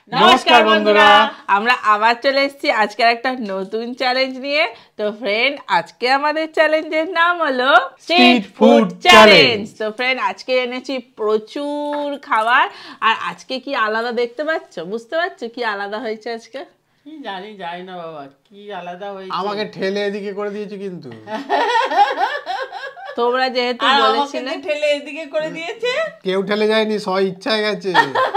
নমস্কার বন্ধুরা, আমরা আবার চলে এসেছি আজকের একটা নতুন চ্যালেঞ্জ নিয়ে। তো ফ্রেন্ড, আজকে আমাদের চ্যালেঞ্জের নাম হলো স্ট্রিট ফুড চ্যালেঞ্জ। তো ফ্রেন্ড, আজকে এনেছি প্রচুর খাবার। আর আজকে কি আলাদা দেখতে পাচ্ছ, বুঝতে পারছো কি আলাদা হয়েছে আজকে? কি জানি না বাবা, কি আলাদা হয়েছে। আমাকে ঠেলে এদিকে করে দিয়েছে কিন্তু। তোমরা যেহেতু বলেছিলে ঠেলে এদিকে করে দিয়েছে, কেউ ঠেলে যায়নি, স্ব ইচ্ছায় গেছে।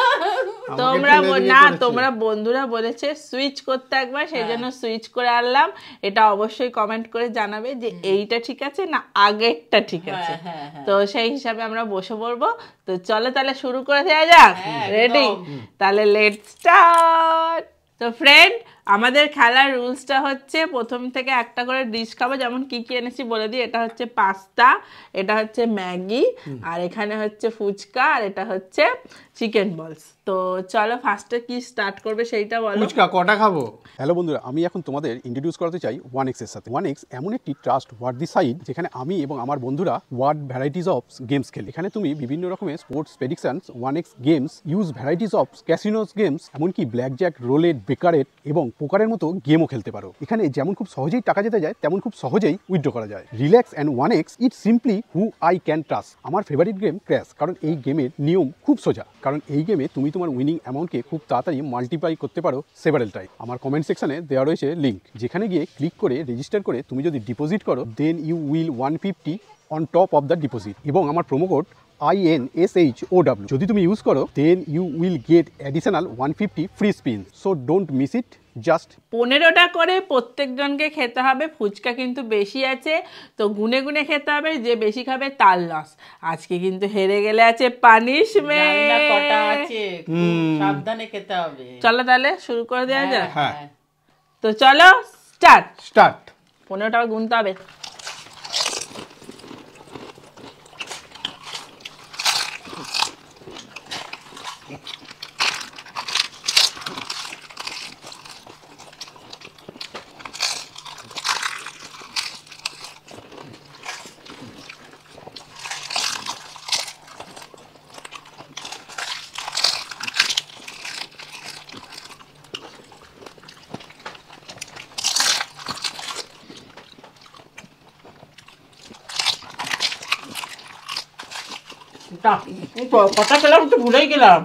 তোমরা বন্ধুরা বলেছে সুইচ করতে একবার, সেই জন্য সুইচ করে আনলাম। এটা অবশ্যই কমেন্ট করে জানাবে যে এইটা ঠিক আছে না আগেরটা ঠিক আছে। তো সেই হিসাবে আমরা বসে পড়বো। তো চলো তাহলে শুরু করে দেওয়া যাক। রেডি? তাহলে লেটস স্টার্ট। তো ফ্রেন্ড, আমাদের খেলার রুলসটা হচ্ছে প্রথম থেকে একটা করে ডিশ খাবো। যেমন কি কি এনেছি বলে দিই। এটা হচ্ছে পাস্তা, এটা হচ্ছে ম্যাগি, আর এখানে হচ্ছে ফুচকা, আর এটা হচ্ছে চিকেন বলস। তো চলো ফার্স্টে কি স্টার্ট করবে সেইটা বলো। ফুচকা কটা খাবো? হ্যালো বন্ধুরা, আমি এখন তোমাদের ইন্ট্রোডিউস করতে চাই 1x এর সাথে। 1x এমন একটি ট্রাস্ট ওয়ার্দি সাইট যেখানে আমি এবং আমার বন্ধুরা ওয়ার্ড ভ্যারাইটিস অফ গেমস খেলি। এখানে তুমি বিভিন্ন রকমের sports predictions, 1x games, use varieties of casinos games, এমনকি ব্ল্যাক জ্যাক, রোলেট, বেকারেট এবং পোকারের মতো গেমও খেলতে পারো। এখানে যেমন খুব সহজেই টাকা যেতে যায়, তেমন খুব সহজেই উইথড্র করা যায়। Relax and 1x it simply who I can trust. আমার ফেভারিট গেম ক্র্যাশ, কারণ এই গেমের নিয়ম খুব সোজা। কারণ এই গেমে তুমি তোমার উইনিং অ্যামাউন্টকে খুব তাড়াতাড়ি মাল্টিপ্লাই করতে পারো সেভারেল টাইম। আমার কমেন্ট সেকশনে দেওয়া রয়েছে লিঙ্ক, যেখানে গিয়ে ক্লিক করে রেজিস্টার করে তুমি যদি ডিপোজিট করো, then you will 150 on top of the deposit. এবং আমার প্রোমো কোড INSHOW যদি তুমি ইউজ করো, then you will get additional 150 free spin. So don't miss it. Just 15টা করে প্রত্যেকজনকে খেতে হবে। ফুচকা কিন্তু বেশি আছে, তো গুনে গুনে খেতে হবে। যে বেশি খাবে তার লস। আজকে কিন্তু হেরে গেলে আছে পানিশমেন্ট। কটা আছে, সাবধানে খেতে হবে। চলো তাহলে শুরু করে দেওয়া যাক। হ্যাঁ, তো চলো স্টার্ট। 15টা গুনতে হবে। কথা খেলাম তো ভুলেই গেলাম।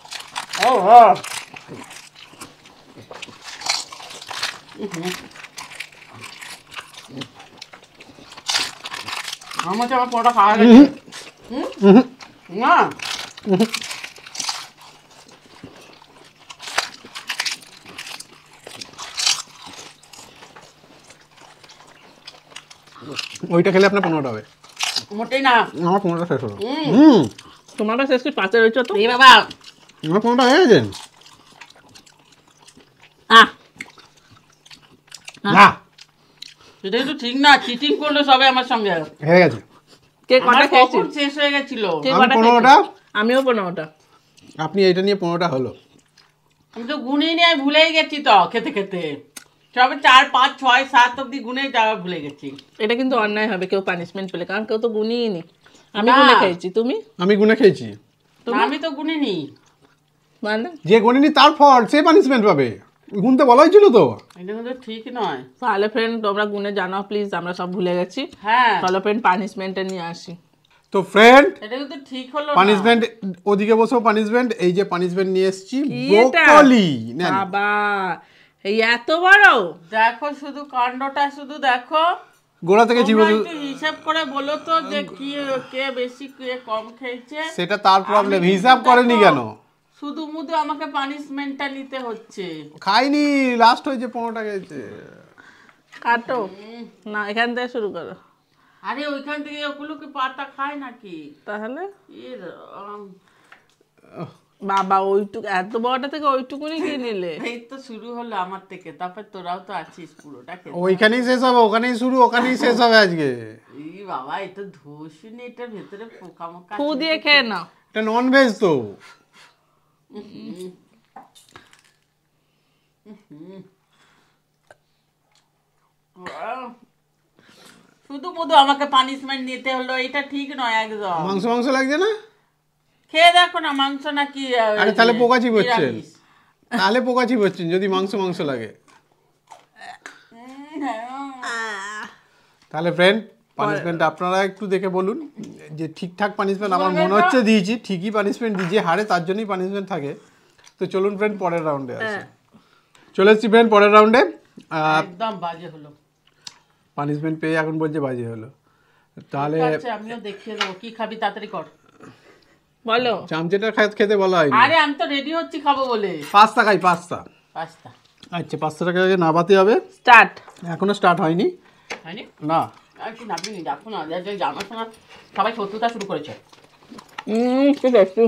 আমার পরোটা খাওয়া গেছে না। ওইটা খেলে আপনার 15টা হবে। মোটেই না, আমার 15টা শেষ হলো। তোমারটা শেষ করে 5 রয়েছে তো। এই বাবা, আমার 15টা হয়ে গেছে না। সেটা কিন্তু ঠিক না। চিটিং করলো সবে আমার সঙ্গে। হয়ে গেছে। কে কটা খেয়েছে? শেষ হয়ে গেছিল। আমি 15টা, আমিও 15টা। আপনি এইটা নিয়ে 15টা হলো। আমি তো গুনেই নিয়ে ভুলেই গেছি তো খেতে খেতে। সবে 4, 5, 6, 7 অব্দি গুনে যাওয়া ভুলে গেছি। এটা কিন্তু অন্যায় হবে কেউ পানিশমেন্ট পেলে, কারণ কেউ তো গুনিই নি। আমি গুনে খেয়েছি, তুমি? আমি গুনে খেয়েছি। আমি তো গুনিনি। মানে যে গুনেনি তার ফল্ট, সে পানিশমেন্ট পাবে। গুনতে বলা হয়েছিল তো। এটা কিন্তু ঠিক নয়। তাহলে ফ্রেন্ড তোমরা গুনে জানাও প্লিজ, আমরা সব ভুলে গেছি। হ্যাঁ, তাহলে ফ্রেন্ড পানিশমেন্টে নিয়ে আসি। তো ফ্রেন্ড, এটা কিন্তু ঠিক হলো না। পানিশমেন্ট ওদিকে বসেও পানিশমেন্ট, এই যে পানিশমেন্ট নিয়ে এসেছি ব্রোকলি। বাবা, এই এত বড়! দেখো শুধু কাণ্ডটা, শুধু দেখো। গোড়া থেকে তোমরা একটু হিসাব করে বলো তো যে কি কে বেশি কে কম খেয়েছে। সেটা তার প্রবলেম, হিসাব করেনি কেন? শুধু মুধু আমাকে পানিশমেন্টটা নিতে হচ্ছে। খাইনি, লাস্ট হয়েছে 15টা খেয়েছে। কাটো না, এখান থেকে শুরু করো। আরে ওইখান থেকে ওগুলো কি পাতা খায় নাকি? তাহলে বাবা ওইটুকু, এত বড়টা থেকে ওইটুকুনি কি নিলে? এই তো শুরু হলো আমার থেকে, তারপর তোরাও তো আছিস পুরোটা খেতে। ওইখানেই শেষ হবে, ওখানেই শুরু, ওখানেই শেষ হবে আজকে। এই বাবা, এটা ধোসুনি, এটার ভেতরে পোকামোকা। ফু দিয়ে খেয়ে নাও। এটা নন ভেজ তো। শুধু শুধু আমাকে পানিশমেন্ট নিতে হলো, এটা ঠিক নয় একদম। মাংস মাংস লাগছে না? খেয়ে দেখো না, মাংস নাকি? আরে তাহলে পোকা চিবোচ্ছেন। তাহলে পোকা চিবোচ্ছেন যদি মাংস মাংস লাগে। তাহলে ফ্রেন্ড পানিশমেন্ট আপনারা একটু দেখে বলুন যে ঠিকঠাক পানিশমেন্ট আমার মনে হচ্ছে দিয়েছি, ঠিকই পানিশমেন্ট দিয়েছি, হারে তার জন্যই পানিশমেন্ট থাকে। তো চলুন ফ্রেন্ড পরের রাউন্ডে আসি। চলে এসছি ফ্রেন্ড পরের রাউন্ডে। একদম বাজে হলো, পানিশমেন্ট পেয়ে এখন বলছে বাজে হলো। তাহলে আমিও দেখিয়ে দেবো, কি খাবি তাড়াতাড়ি কর বলো। চামচেটা খেতে বলা হয়নি। আরে আমি তো রেডি হচ্ছি খাবো বলে। পাস্তা খাই, পাস্তা। আচ্ছা পাস্তাটাকে আগে নাবাতে হবে। স্টার্ট। এখনো স্টার্ট হয়নি না, একটু নাবিনি, দেখো না জানার সময় সবাই শত্রুতা শুরু করেছে। ঠিক আছে।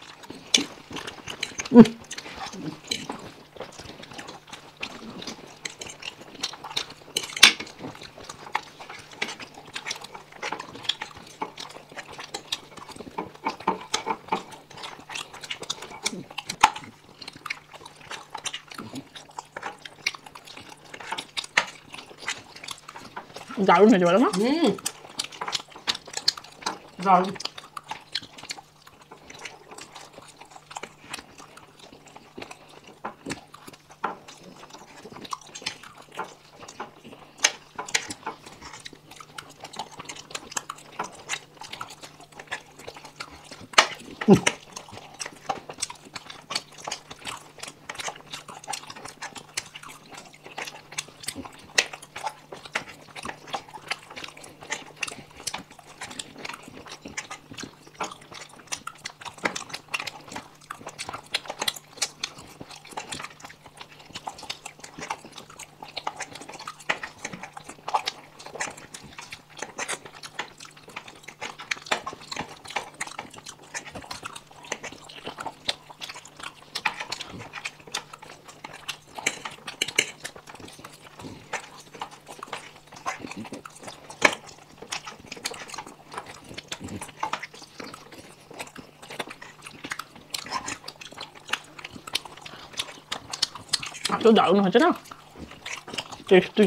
দারুণ হয়েছে বলো না? দারুণ। তো দারুণ হয়েছে না, টেস্টি।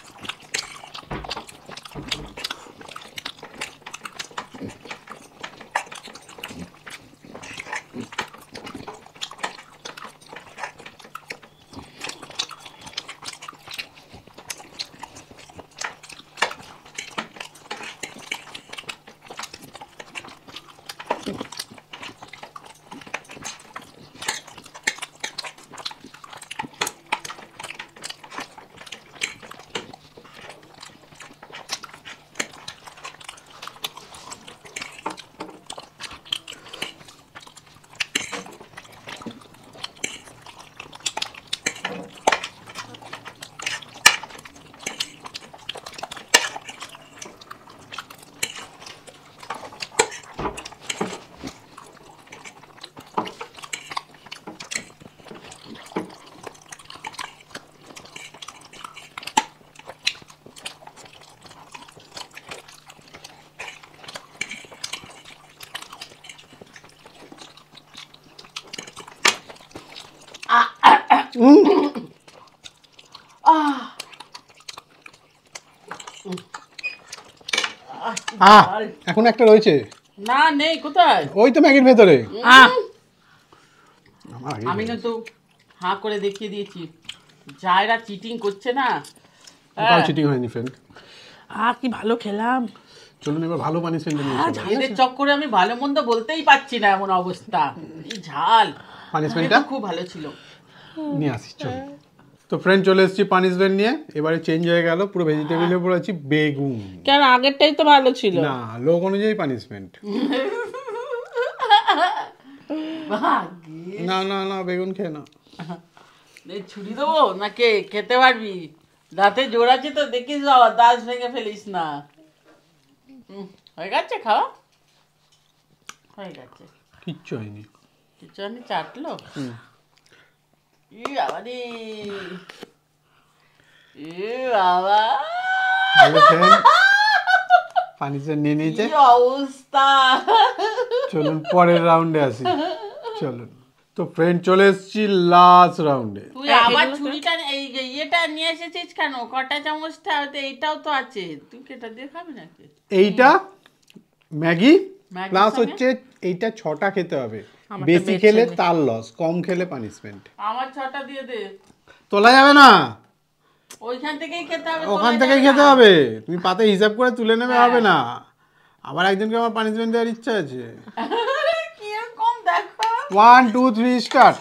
এখন একটা রয়েছে না, নেই কোথায়? ওই তো ম্যাগির ভেতরে। আমি কিন্তু হাঁ করে দেখিয়ে দিয়েছি, যারা চিটিং করছে না। চিটিং হয়নি ফ্রেন্ড। কি ভালো খেলাম। চলুন এবার ভালো পানিশমেন্ট নিয়ে আসি। এদের চক্করে আমি ভালো মন্দ বলতেই পারছি না, এমন অবস্থা। এই ঝাল পানিশমেন্টটা খুব ভালো ছিল। নিয়ে আসি চলুন। তো ফ্রেন্ড চলে এসেছি পানিশমেন্ট নিয়ে। এবারে চেঞ্জ হয়ে গেল, পুরো ভেজিটেবলে পড়েছি বেগুন। কেন আগেরটাই তো ভালো ছিল না, লোক অনুযায়ী পানিশমেন্ট। না না না, বেগুন খেয়ে না। ছুরি দেবো নাকি খেতে পারবি? দাঁতে জোর আছে তো, দেখিস বাবা, দাঁত ভেঙে ফেলিস না। হয়ে গেছে খাওয়া, হয়ে গেছে, কিচ্ছু হয়নি। কিছু আমি চাটলো। বাবা পানিশমেন্ট নিয়ে নিয়েছে। অবস্থা। চলুন পরের রাউন্ডে আসি। চলুন তো ফ্রেন্ড চলে এসেছি লাস্ট রাউন্ডে। তুই আবার ছুরিটা এই ইয়েটা নিয়ে এসেছিস কেন? কটা চামচটা, এইটাও তো আছে, তুই কেটা দিয়ে খাবি নাকি? এইটা ম্যাগি প্লাস হচ্ছে এইটা 6টা খেতে হবে, বেশি খেলে তার লস, কম খেলে পানিশমেন্ট। আমার 6টা দিয়ে দে। তোলা যাবে না, ওইখান থেকেই খেতে হবে, ওখান থেকেই খেতে হবে। তুমি পাতে হিসাব করে তুলে নেবে, হবে না। আবার একজনকে আমার পানিশমেন্ট দেওয়ার ইচ্ছা আছে। কিরকম দেখো। 1 2 3 স্টার্ট।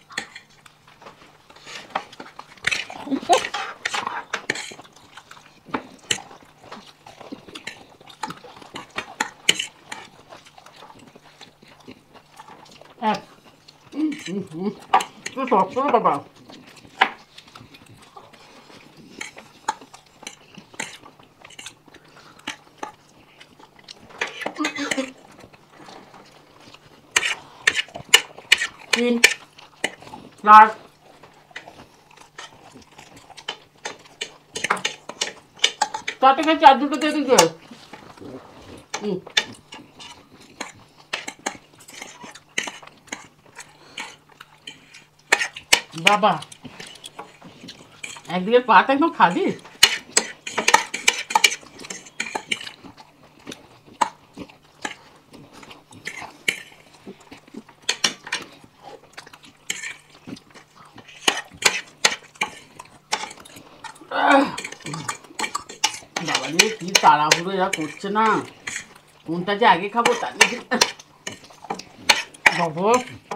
বাবা তিন চার তাতে খেয়েছি, আর দুটো দিয়ে দিচ্ছে। বাবা একদিকে পাটা একদম খালি। বাবা রে কি তাড়াহুড়ো যা করছে না, কোনটা যে আগে খাবো তার বাবা।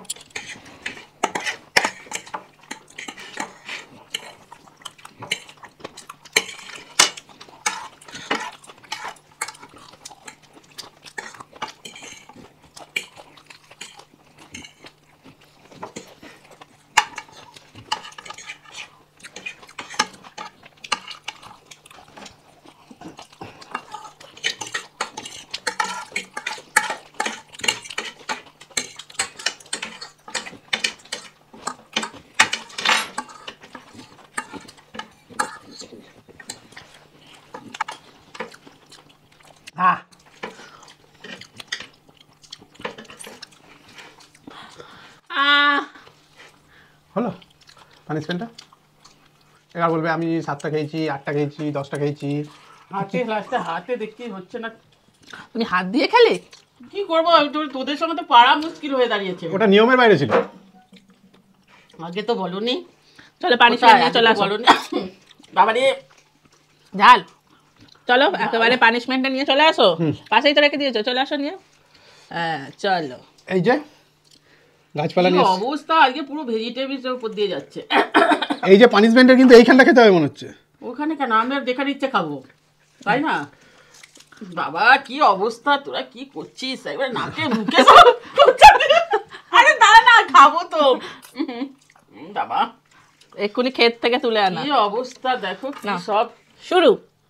হলো পানিশমেন্টটা। এবার বলবে আমি 7টা খেয়েছি, 8টা খেয়েছি, 10টা খেয়েছি। হাতে লাস্টে হাতে দেখতেই হচ্ছে না। তুমি হাত দিয়ে খেলে? কি করবো, তোদের সঙ্গে তো পারা মুশকিল হয়ে দাঁড়িয়েছে। ওটা নিয়মের বাইরে ছিল। আগে তো বলনি। চলো পানিশমেন্ট নিয়ে চলে আসো। বলনি বাবা রে ঝাল। চলো একেবারে পানিশমেন্টটা নিয়ে চলে আসো, পাশেই তো রেখে দিয়েছো, চলে আসো নিয়ে। হ্যাঁ চলো। এই যে গাছপালা কি নিয়ে অবস্থা, আজকে পুরো ভেজিটেবলসের উপর দিয়ে যাচ্ছে। এই যে পানিশমেন্টের কিন্তু এইখানটা খেতে হবে মনে হচ্ছে। ওখানে কেন, আমি আর দেখার ইচ্ছে খাবো, তাই না? বাবা কি অবস্থা, তোরা কি করছিস, একবার নাকে মুখে সব। আরে দাঁড়া না, খাবো তো। বাবা এক্ষুনি ক্ষেত থেকে তুলে আনা। কি অবস্থা দেখো, কি না। সব শুরু।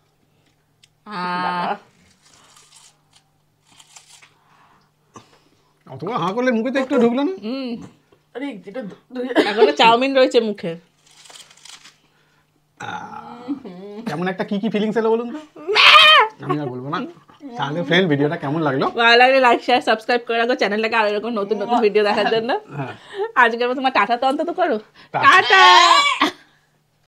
বাবা। অতগুলো হাঁ করলে মুখে তো একটু ঢুকলো না। আরে যেটা এখনো চাউমিন রয়েছে মুখে। কেমন একটা কি কি ফিলিংস এলো বলুন তো, আমি আর বলবো না। তাহলে ফ্রেন্ড ভিডিওটা কেমন লাগলো? ভালো লাগলে লাইক শেয়ার সাবস্ক্রাইব করে রাখো চ্যানেলটাকে, আর এরকম নতুন নতুন ভিডিও দেখার জন্য। আজকের মতো তোমার টাটা তো অন্তত করো। টাটা।